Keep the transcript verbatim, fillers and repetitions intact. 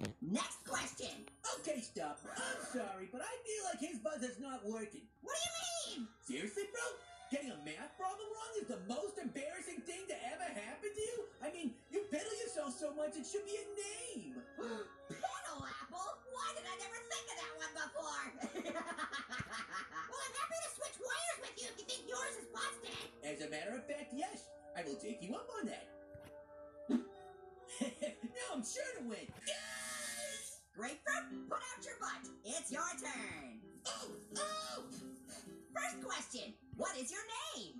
Next question. Okay, stop. I'm sorry, but I feel like his buzz is not working. What do you mean? Seriously, bro? Getting a math problem wrong is the most embarrassing thing to ever happen to you? I mean, you pedal yourself so much it should be a name. Pedal apple? Why did I never think of that one before? Well, I'm happy to switch wires with you if you think yours is busted. As a matter of fact, yes. I will take you up on that. Now I'm sure to win. Yes! Grapefruit, put out your butt. It's your turn. Oh, oh! First question, what is your name?